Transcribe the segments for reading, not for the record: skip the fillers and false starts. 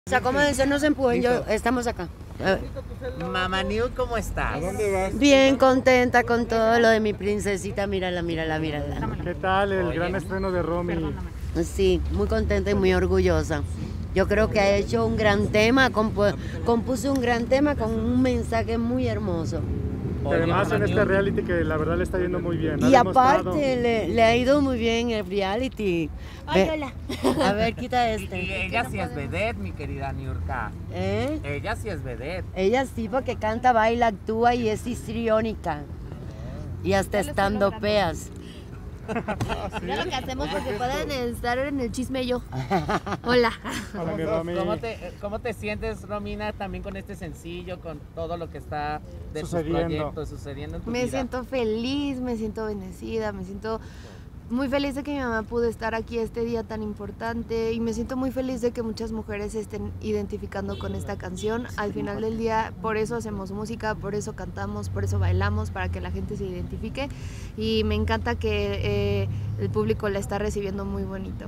O sea, como dicen, no se empujen, estamos acá. Mamá New, ¿cómo estás? ¿A dónde vas? Bien contenta con todo lo de mi princesita, mírala, mírala, mírala. ¿Qué tal el gran estreno de Romy? Sí, muy contenta y muy orgullosa. Yo creo que ha hecho un gran tema, compuso un gran tema con un mensaje muy hermoso. Además en este reality que la verdad le está yendo muy bien. Y aparte le ha ido muy bien el reality. Ay, hola. A ver, quita Y este. ella sí es vedette, mi querida Niurka. Ella sí es vedette. Ella sí, porque canta, baila, actúa y es histriónica. Y hasta estando peas. Mira lo que hacemos para que puedan estar en el chisme yo. Hola. Hola, mi Romy. ¿Cómo te sientes, Romina, también con este sencillo, con todo lo que está de Sucediendo. sus proyectos sucediendo en tu vida? Me siento feliz, me siento bendecida, me siento muy feliz de que mi mamá pudo estar aquí este día tan importante y me siento muy feliz de que muchas mujeres se estén identificando con esta canción. Al final del día, por eso hacemos música, por eso cantamos, por eso bailamos, para que la gente se identifique y me encanta que el público la está recibiendo muy bonito.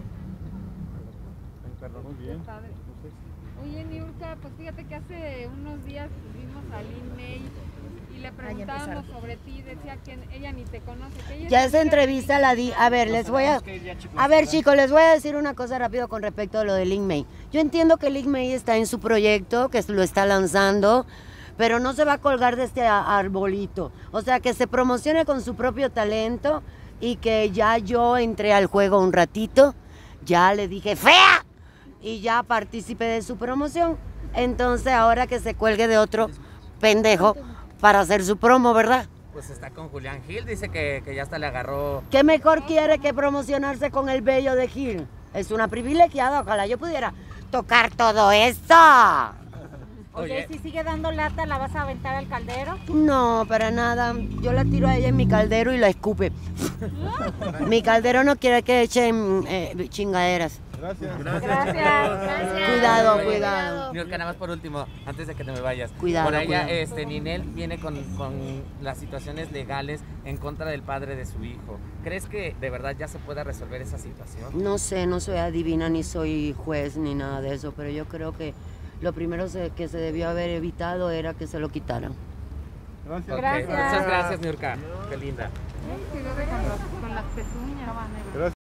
Muy bien. Oye, Niurka, pues fíjate que hace unos días vimos a Lin May y le preguntábamos sobre ti, decía que ella ni te conoce. Que ella Ya esa entrevista la di. A ver, chicos, les voy a decir una cosa rápido con respecto a lo de Lin May. Yo entiendo que Lin May está en su proyecto, que lo está lanzando, pero no se va a colgar de este arbolito. O sea, que se promocione con su propio talento y que ya yo entré al juego un ratito, ya le dije ¡fea! Y ya participé de su promoción. Entonces ahora que se cuelgue de otro pendejo para hacer su promo, ¿verdad? Pues está con Julián Gil, dice que ya hasta le agarró. ¿Qué mejor quiere que promocionarse con el bello de Gil? Es una privilegiada, ojalá yo pudiera tocar todo esto. Oye, si sigue dando lata, ¿la vas a aventar al caldero? No, para nada. Yo la tiro a ella en mi caldero y la escupe. Mi caldero no quiere que echen chingaderas. Gracias. Cuidado. Niurka, nada más por último, antes de que te me vayas. Cuidado, Por allá, cuidado. Ninel viene con las situaciones legales en contra del padre de su hijo. ¿Crees que de verdad ya se pueda resolver esa situación? No sé, no soy adivina, ni soy juez, ni nada de eso, pero yo creo que lo primero que se debió haber evitado era que se lo quitaran. Gracias. Ok, muchas gracias, Niurka. Qué linda. Con las pezuñas. Gracias.